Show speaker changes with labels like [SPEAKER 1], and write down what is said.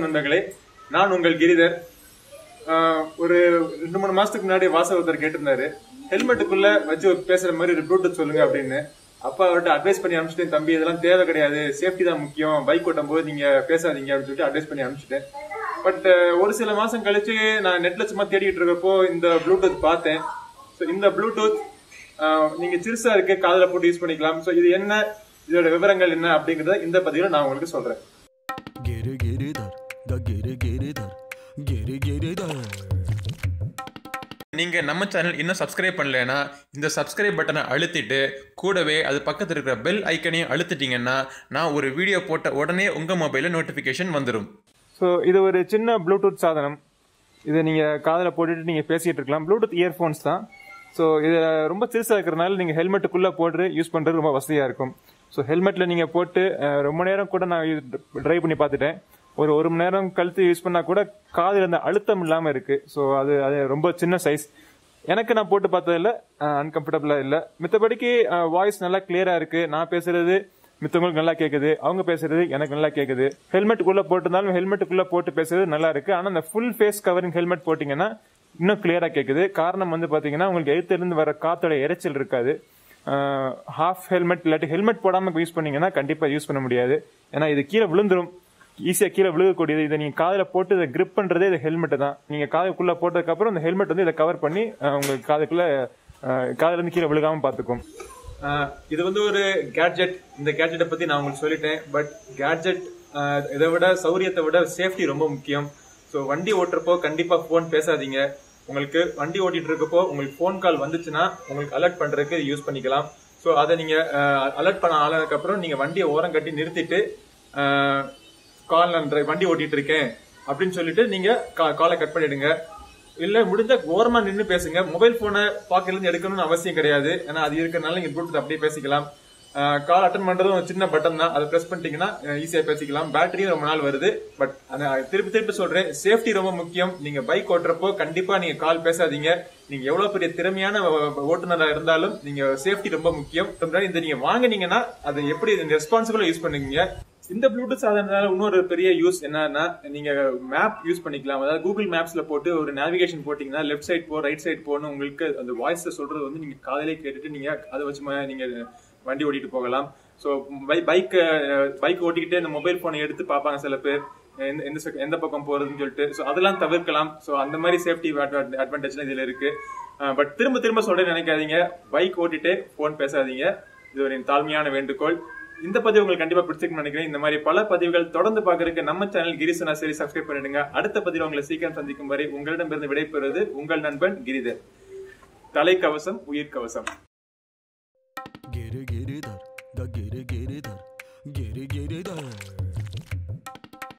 [SPEAKER 1] நண்பர்களே, நான் உங்கள் கிரிதர். ஒரு 2-3 மாசத்துக்கு முன்னாடி ஒருத்தர் கேட்டிருந்தாரு, ஹெல்மெட்டுக்குள்ள வச்சு பேசுற மாதிரி ஒரு ப்ளூடூத் சொல்லுங்க அப்படின்னு. அப்பா அவர்கிட்ட அட்வைஸ் பண்ணி அனுப்பிச்சிட்டேன், தம்பி இதெல்லாம் தேவை கிடையாது, சேஃப்டி தான் முக்கியம், பைக் ஓட்டும் போது நீங்க பேசாதீங்க அப்படின்னு சொல்லிட்டு அட்வைஸ் பண்ணி அனுப்பிச்சிட்டேன். பட் ஒரு சில மாசம் கழிச்சு நான் நெட்ல சும்மா தேடிட்டு இருக்கப்போ இந்த ப்ளூடூத் பார்த்தேன். இந்த ப்ளூடூத் நீங்க சிறுசா இருக்கு, காதுல போட்டு யூஸ் பண்ணிக்கலாம். சோ இது என்ன, இதோட விவரங்கள் என்ன அப்படிங்கறத இந்த பதிவுல நான் உங்களுக்கு சொல்றேன். நீங்க நம்ம சேனல் இன்னும் சப்ஸ்கிரைப் பண்ணலனா இந்த சப்ஸ்கிரைப் பட்டனை அழுத்திட்டு கூடவே அது பக்கத்துல இருக்கிற பெல் ஐக்கனையும் அழுத்திட்டீங்கன்னா நான் ஒரு வீடியோ போட்ட உடனே உங்க மொபைல்ல நோட்டிபிகேஷன் வந்துடும். ஸோ இது ஒரு சின்ன ப்ளூடூத் சாதனம். இதை நீங்க காதில் போட்டுட்டு நீங்க பேசிட்டு இருக்கலாம். ப்ளூடூத் இயர்ஃபோன்ஸ் தான். ஸோ இது ரொம்ப சிறுசாக இருக்கிறதுனால நீங்கள் ஹெல்மெட்டுக்குள்ளே போட்டு யூஸ் பண்ணுறது ரொம்ப வசதியாக இருக்கும். ஸோ ஹெல்மெட்டில் நீங்கள் போட்டு ரொம்ப நேரம் கூட நான் ட்ரைவ் பண்ணி பார்த்துட்டேன். ஒரு மணி நேரம் கழுத்து யூஸ் பண்ணால் கூட காதில் அந்த அழுத்தம் இல்லாமல் இருக்குது. ஸோ அது ரொம்ப சின்ன சைஸ். எனக்கு நான் போட்டு பார்த்ததில்ல, அன்கம்ஃபர்டபுளாக இல்லை. மித்தபடிக்கு வாய்ஸ் நல்லா கிளியராக இருக்குது. நான் பேசுறது மித்தவங்களுக்கு நல்லா கேட்குது, அவங்க பேசுறது எனக்கு நல்லா கேட்குது. ஹெல்மெட்டுக்குள்ளே போட்டிருந்தாலும் ஹெல்மெட்டுக்குள்ளே போட்டு பேசுறது நல்லா இருக்குது. ஆனால் அந்த ஃபுல் ஃபேஸ் கவரிங் ஹெல்மெட் போட்டிங்கன்னா இன்னும் கிளியரா கேட்குது. காரணம் பாத்தீங்கன்னா உங்களுக்கு எழுத்திலிருந்து வர காத்தோட இறைச்சல் இருக்காது. ஹாஃப் ஹெல்மெட் இல்லாட்டி ஹெல்மெட் போடாம யூஸ் பண்ணீங்கன்னா கண்டிப்பா யூஸ் பண்ண முடியாது. ஏன்னா இது கீழே விழுந்துரும், ஈஸியா கீழே விழுகக்கூடியது. இதை நீங்க காதுல போட்டு இதை கிரிப் பண்றதே இது ஹெல்மெட் தான். நீங்க காதுக்குள்ள போட்டதுக்கு அப்புறம் இந்த ஹெல்மெட் இதை கவர் பண்ணி உங்களுக்கு காதுல இருந்து கீழே விழுகாம பாத்துக்கும். இது ஒரு கேட்ஜெட். இந்த கேட்ஜெட்டை பத்தி நான் உங்களுக்கு சொல்லிட்டேன். பட் கேட்ஜெட் இதை விட, சௌரியத்தை விட சேஃப்டி ரொம்ப முக்கியம். ஸோ வண்டி ஓட்டுறப்போ கண்டிப்பா போன் பேசாதீங்க. உங்களுக்கு வண்டி ஓட்டிட்டு இருக்கப்போ உங்களுக்கு போன் கால் வந்துச்சுன்னா உங்களுக்கு அலர்ட் பண்றதுக்கு யூஸ் பண்ணிக்கலாம். ஸோ அதை நீங்க அலர்ட் பண்ண ஆனதுக்கு அப்புறம் நீங்க வண்டியை ஓரம் கட்டி நிறுத்திட்டு கால் நான் வண்டி ஓட்டிட்டு இருக்கேன் அப்படின்னு சொல்லிட்டு நீங்க காலை கட் பண்ணிடுங்க. இல்ல முடிஞ்ச ஓரமா நின்று பேசுங்க. மொபைல் போனை பாக்கெட்ல இருந்து எடுக்கணும்னு அவசியம் கிடையாது. ஏன்னா அது இருக்கிறதுனால நீங்க ப்ளூடூத் அப்படியே பேசிக்கலாம். கால் அட்டன் பண்றதும் ஒரு சின்ன பட்டன் தான், அதை பிரஸ் பண்ணிட்டீங்கன்னா ஈஸியா பேசிக்கலாம். பேட்டரியும் ரொம்ப நாள் வருது. பட் திருப்பி சொல்றேன், சேஃப்டி ரொம்ப முக்கியம். நீங்க பைக் ஓட்டுறப்போ கண்டிப்பா நீங்க கால் பேசாதீங்க. நீங்க எவ்வளவு பெரிய திறமையான ஓட்டுநரா இருந்தாலும் நீங்க சேஃப்டி ரொம்ப முக்கியம். இந்த நீங்க வாங்கினீங்கன்னா அதை எப்படி ரெஸ்பான்சிபிளா யூஸ் பண்ணுவீங்க. இந்த ப்ளூடூத் சாதனத்தால இன்னொரு பெரிய யூஸ் என்னன்னா, நீங்க மேப் யூஸ் பண்ணிக்கலாம். அதாவது கூகுள் மேப்ஸ்ல போட்டு ஒரு நேவிகேஷன் போட்டீங்கன்னா லெஃப்ட் சைட் போ, ரைட் சைட் போன்னு உங்களுக்கு அந்த வாய்ஸ் சொல்றது நீங்க காதலே கேட்டுட்டு நீங்க அதை வச்சு நீங்க வண்டி ஓட்டிட்டு போகலாம். ஸோ பைக் ஓட்டிக்கிட்டே இந்த மொபைல் போனை எடுத்து பார்ப்பாங்க சில பேர், எந்த பக்கம் போறதுன்னு சொல்லிட்டு. ஸோ அதெல்லாம் தவிர்க்கலாம். ஸோ அந்த மாதிரி சேஃப்டி அட்வான்டேஜ் இதுல இருக்கு. பட் திரும்ப சொல்றேன்னு நினைக்காதீங்க, பைக் ஓட்டிட்டு போன் பேசாதீங்க. இது ஒரு தாழ்மையான வேண்டுகோள். இந்த பதிவு உங்களுக்கு கண்டிப்பா பிடிச்சிருக்குன்னு நினைக்கிறேன். இந்த மாதிரி பல பதிவுகள் தொடர்ந்து பாக்குறதுக்கு நம்ம சேனல் கிரிசனா சரி சப்ஸ்கிரைப் பண்ணிடுங்க. அடுத்த பதிவு உங்களை சீக்கிரம் சந்திக்கும் வரை உங்களிடமிருந்து விடைபெறுவது உங்கள் நண்பன் கிரிதர். தலைக்கவசம் உயிர் கவசம்.
[SPEAKER 2] Geri geri dar, da geri geri dar, geri geri dar.